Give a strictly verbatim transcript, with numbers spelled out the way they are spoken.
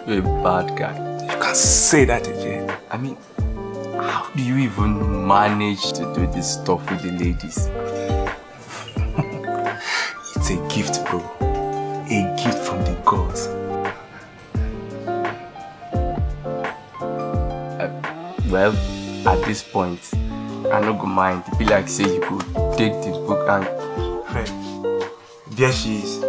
You're a bad guy. You can't say that again. I mean, how do you even manage to do this stuff with the ladies? It's a gift, bro. A gift from the gods. Uh, well, at this point, I no go mind. It be like say you could take this book and... Hey, there she is.